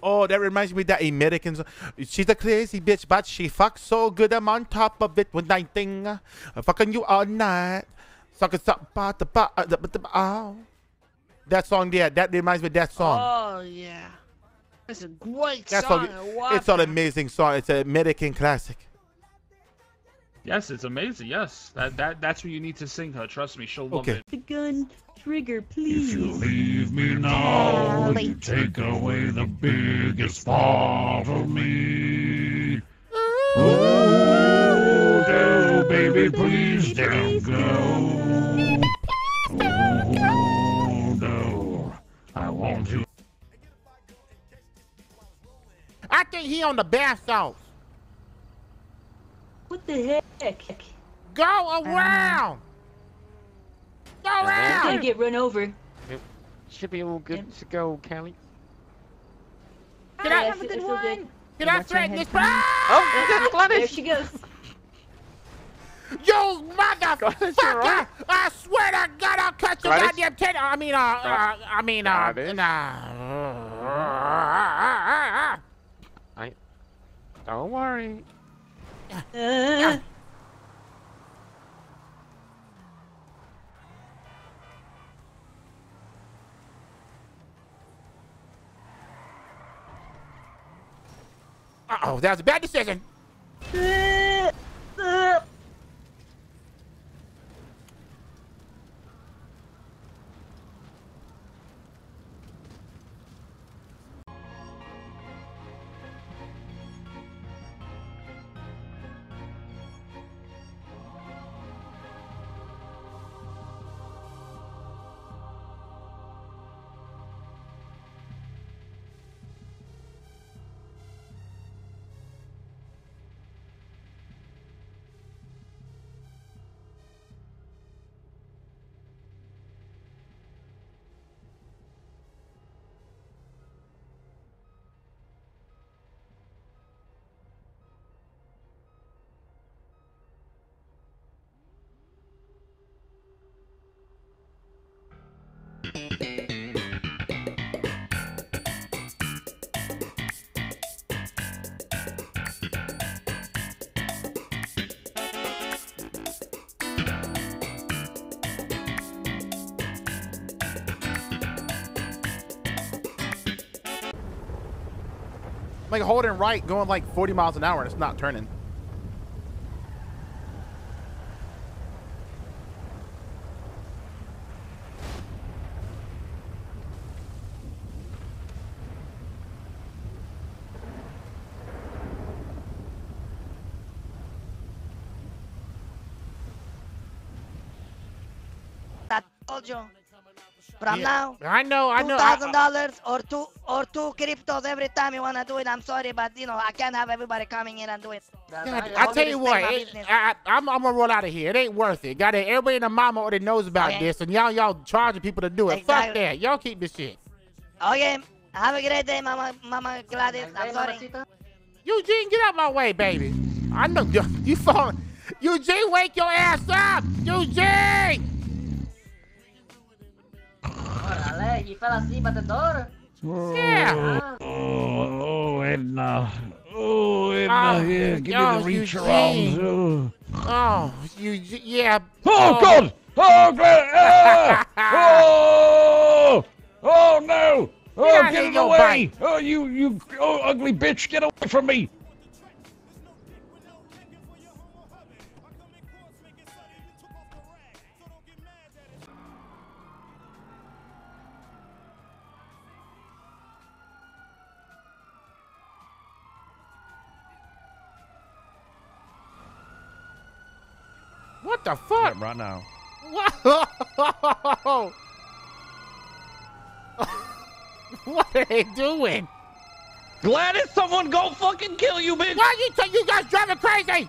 Oh, that reminds me of that American song. She's a crazy bitch, but she fucks so good. I'm on top of it with nighting. Fucking you all night. Suck it up, oh. That song there, that reminds me of that song. Oh yeah, it's a great That song. It's an amazing song. It's an American classic. Yes, it's amazing. Yes, that's what you need to sing her. Trust me, she'll love it. The gun trigger, please. If you leave me now, you take away the biggest part of me. Oh, no, baby, please don't go. Oh, no, I want to. I think he on the bath sauce. What the heck? Go around. Go I'm around. gonna get run over. Should be all good to go, Kelly. Can I threaten this? Oh, Gladys. There she goes. You motherfucker! Right? I swear to God, I'll cut your goddamn tendon. Don't worry. Uh-oh, that was a bad decision. Like holding right, going like 40 miles an hour, and it's not turning. I told you. From now, I know. $2,000 or two cryptos every time you wanna do it. I'm sorry, but you know I can't have everybody coming in and do it. I tell you what, I'm gonna roll out of here. It ain't worth it. Got it. Everybody in the mama already knows about this, and y'all charging people to do it. Exactly. Fuck that. Y'all keep this shit. Okay, have a great day, Mama Gladys. I'm sorry. Eugene, get out my way, baby. I know you falling. Eugene, wake your ass up, Eugene. Orale, you fell asleep at the door? Yeah. Oh, Edna. Oh, Edna, here, give me the reach around. Oh, Eugene, yeah. Oh, God! Oh, God! Oh! Oh, no! Oh, get it away! Oh, you ugly bitch, get away from me! What the fuck? Right now. Whoa! What are they doing? Gladys, someone go fucking kill you, bitch! Why you guys driving crazy?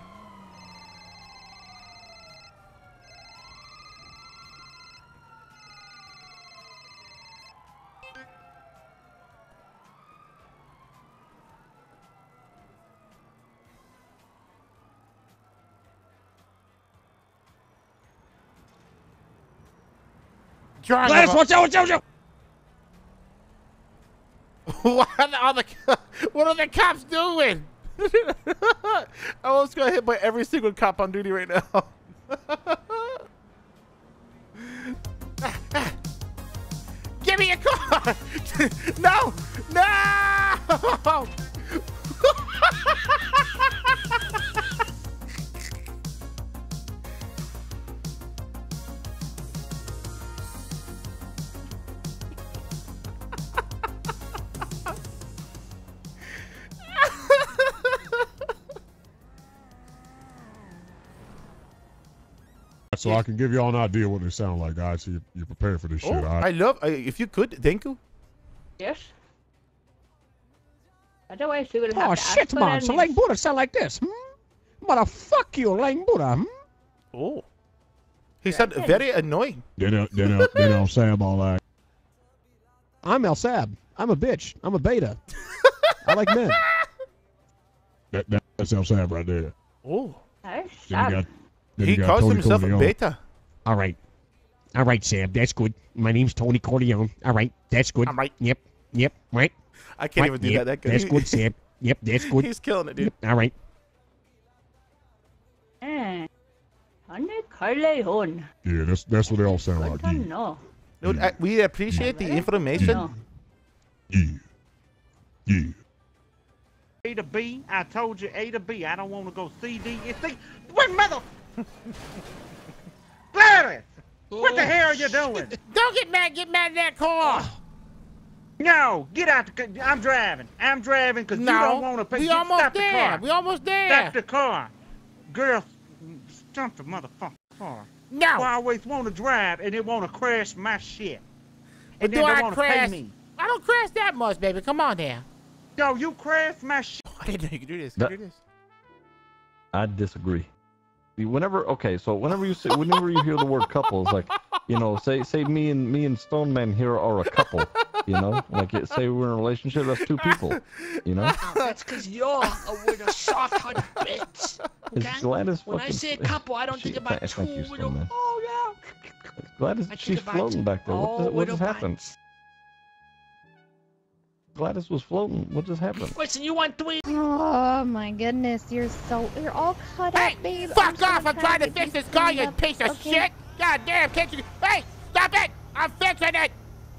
Gladys, watch out, watch out, watch out! What are the cops doing? I almost got hit by every single cop on duty right now. Give me a car! No! No! So I can give you all an idea what they sound like, guys. So you're prepared for this shit, all right? I love, if you could, thank you. Yes. Otherwise, we will have Oh to ask shit, for man. So a- Lang Buddha sound like this. Motherfuck you, Lang Buddha. Oh. He sounded very annoying. Then I'll say I'm all like, I'm El Sab. I'm a bitch. I'm a beta. I like men. that's El Sab right there. Oh. Nice. Then He you got calls Tony himself a Corleone. beta. All right. All right, Sam. That's good. My name's Tony Corleone. All right. That's good. All right. Yep. Right. I can't even do Yep. that good. That's good, Sam. Yep. That's good. He's killing it, dude. All right. Tony Corleone. Yeah, that's what they all sound Good like. to know. Dude, we appreciate the information. No. Yeah. A to B. I told you A to B. I don't want to go C, D, E, C. What mother? Gladys! What the hell are you doing? Don't get mad in that car. No, get out the car. I'm driving because you don't want to pay. We almost there. We almost there. Stop the car. Girl, stop the motherfucking car. No. I always want to drive and they want to crash my shit. And Do then they I want to pay crash? me. I don't crash that much, baby. Come on now. Yo, you crash my shit. I didn't know you could do this. I disagree. Whenever you hear the word couple, it's like, you know, say me and Stone Man here are a couple, you know, like say we're in a relationship, that's two people, you know. That's because you're with a soft-hearted bitch. Is Okay? Gladys When I fucking- say couple, I don't think about two thank you, little. Stone Man. Oh yeah. Gladys, I she's think about floating back there. all What just little happened? bites. Gladys was floating. What just happened? Listen, you want three? Oh my goodness, you're all cut up, babe. Fuck off! I'm trying to fix this car, you piece of shit! God damn, can't you? Hey, stop it! I'm fixing it!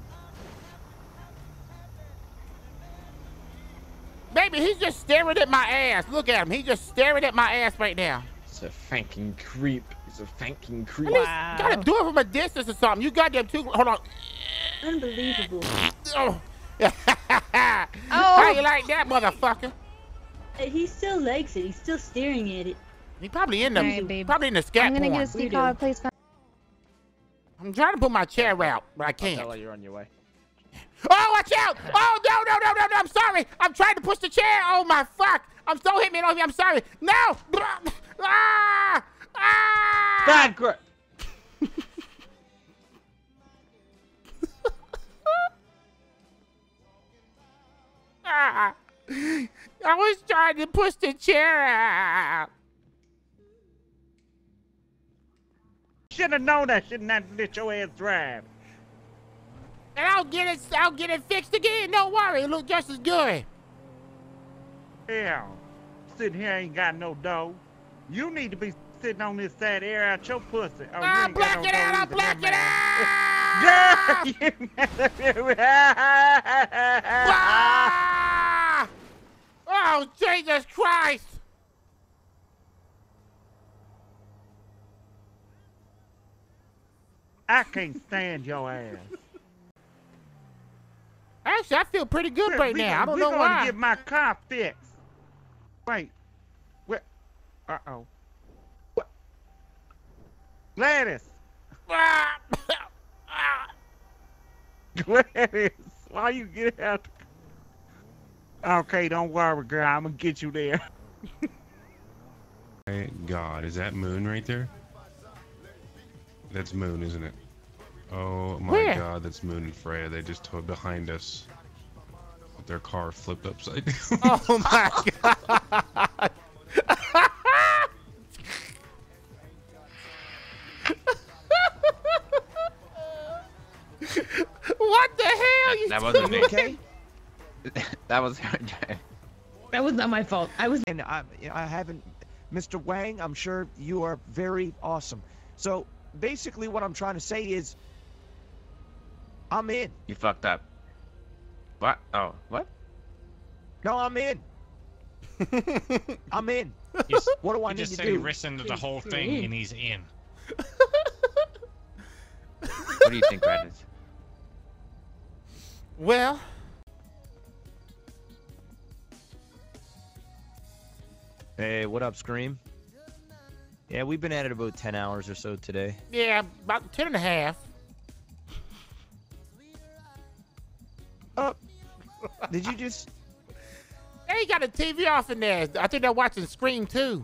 Baby, he's just staring at my ass. Look at him. He's just staring at my ass right now. He's a fucking creep. He's a fucking creep. At least gotta do it from a distance or something. You goddamn too. Hold on. Unbelievable. Oh. How you like that, motherfucker? He still likes it. He's still staring at it. He probably in the Alright, babe. probably in the scat I'm gonna porn. get a steak out place. I'm trying to put my chair out, but I can't. Tell her you're on your way. Oh, watch out! Oh, no, I'm sorry. I'm trying to push the chair. Oh, my fuck. I'm so hit me. I'm sorry. No! Ah! Ah! God, great. Ah! I was trying to push the chair out. Should have known I should not let your ass drive. And I'll get it fixed again. Don't worry. It looks just as good. Hell, sitting here ain't got no dough. You need to be sitting on this side, air out your pussy. Oh, I'll black it out. I'll black it out. Ah! Oh, Jesus Christ. I can't stand your ass. Actually, I feel pretty good right now. I don't know We're why. going to get my car fixed. Wait. What? Uh-oh. What? Gladys. Ah! Gladys. Why you get out? Okay, don't worry, girl. I'm going to get you there. Thank God. Is that Moon right there? That's Moon, isn't it? Oh my Where? God, that's Moon and Freya. They just towed behind us. With their car flipped upside down. Oh my God. What the hell you That wasn't me. Okay. That was That was not my fault. And I haven't, Mr. Wang. I'm sure you are very awesome. So basically, what I'm trying to say is, I'm in. You fucked up. What? Oh, what? No, I'm in. I'm in. What do I need just to said do? he listened to the whole thing and he's in. What do you think, Gladys? Well, Hey, what up, Scream? Yeah, we've been at it about 10 hours or so today. yeah, about 10 and a half. Did you just... Hey, you got a TV off in there. I think they're watching Scream too.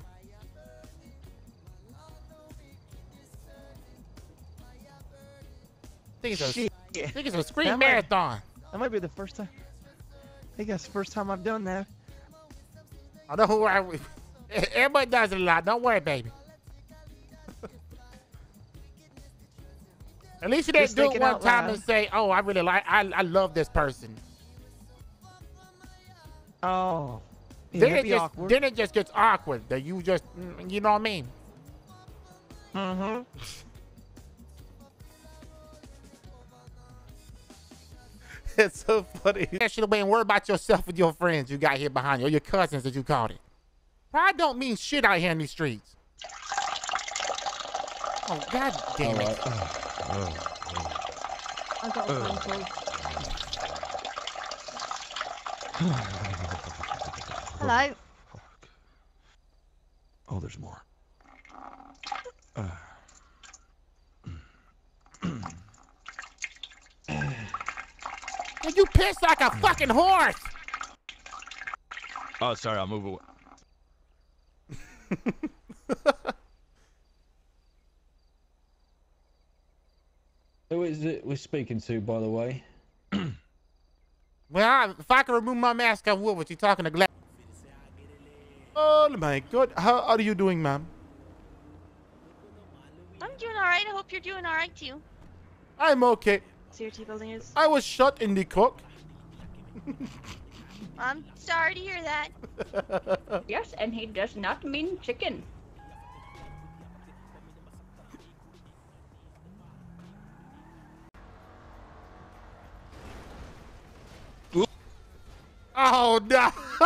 I think it's a Scream marathon. That might be the first time. I think that's the first time I've done that. I don't worry. Everybody does it a lot. Don't worry, baby. At least you didn't do it one time and say, "Oh, I really I love this person." Oh. Then it just gets awkward. That you just, you know what I mean? Mm-hmm. It's so funny. You should have been worried about yourself and your friends you got here behind you, or your cousins that you called it. Pride don't mean shit out here in these streets. Oh, God damn it. I got a phone call. Hello. Oh, there's more. And you piss like a fucking horse. Oh, sorry, I'll move away. Who is it we're speaking to, by the way? Well, if I can remove my mask, I will. What you talking to Gladys? Oh my God! How are you doing, ma'am? I'm doing all right. I hope you're doing all right too. I'm okay. So your T building is. I was shot in the cook. I'm sorry to hear that. Yes, and he does not mean chicken. Oh no!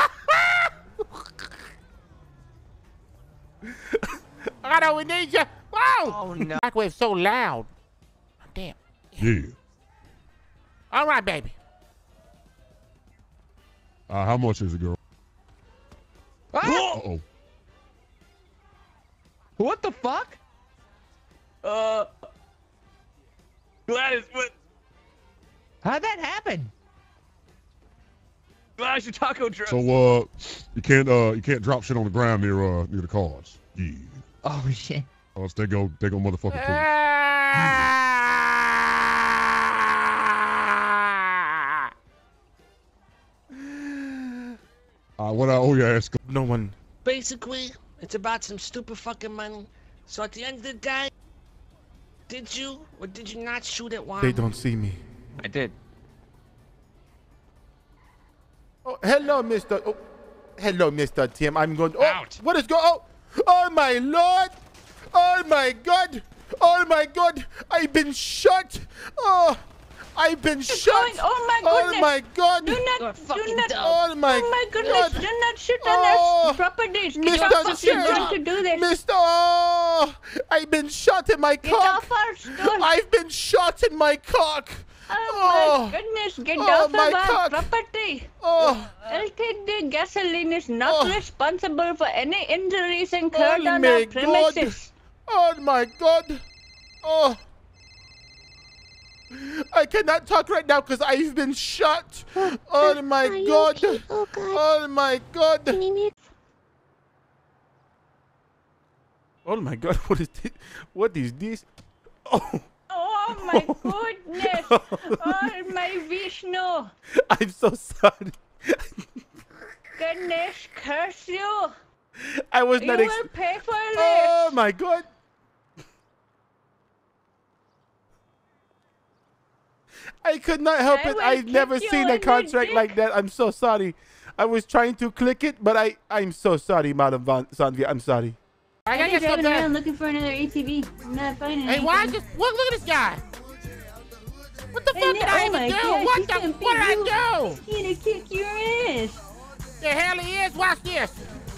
I know we need you. Whoa! Oh no! Microwave's so loud. Damn. Yeah. All right, baby. How much is it, girl? Uh-oh. What the fuck? Gladys, what? How'd that happen? Gladys, your taco truck. So you can't drop shit on the ground near the cars. Yeah. Oh shit. Or else they go motherfucking police. What I owe you, ask? No one. Basically, it's about some stupid fucking money. So at the end of the day, did you or did you not shoot at one? They don't see me. I did. Oh, hello, Mr. Oh, hello, Mr. Tim. I'm going. Oh, what is going? Oh, my Lord! Oh my God! Oh my God! I've been shot! Oh, I've been shot! Oh my goodness! Oh my God! Do not! Oh my goodness! God. Do not shoot on our properties! Get off Mr. us! Don't do this! Mr. Oh, I've been shot in my cock! Get off our store! I've been shot in my cock! Oh my goodness! Get off of our property! Oh. LTD Gasoline is not responsible for any injuries incurred on our premises. Oh my God! Oh! I cannot talk right now because I've been shot. Oh my God! Okay? Oh God! Oh my God! Oh my God! What is this? What is this? Oh! Oh my goodness! Oh my Vishnu! I'm so sorry. Ganesh, curse you! I was You not. will pay for this. Oh my God! I could not help I it. will I've never kick you seen a in the contract dick. like that. I'm so sorry. I was trying to click it, but I'm so sorry, Madam Sanvia. I'm sorry. I've been driving around looking for another ATV. I'm not finding anything. Hey, why just look at this guy? What the fuck did I oh even my do? gosh, What he's the? gonna What did I beat do? He's gonna kick your ass. The hell he is? Watch this.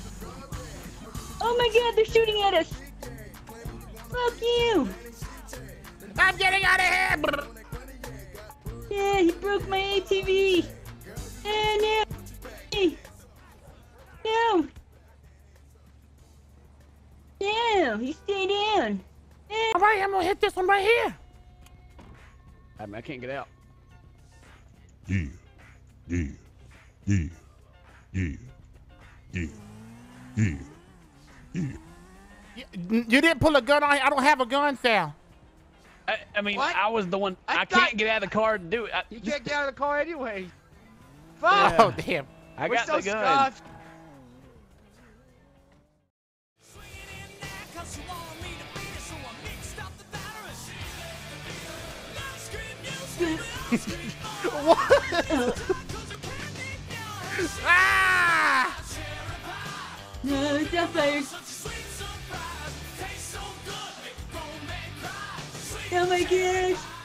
Oh my god, they're shooting at us. Fuck you. I'm getting out of here. Brr. Yeah, he broke my ATV. No. No. No, he stayed down. All right, I'm gonna hit this one right here. I can't get out. Yeah. Yeah. Yeah. Yeah. Yeah. Yeah. Yeah. You didn't pull a gun on. I don't have a gun, Sal. I mean, I was the one. I can't get out of the car to do it. You can't get out of the car anyway. Fuck! Oh damn! I We're got so the gun. scuffed. What? Ah! No, it's not fired. Oh my gosh.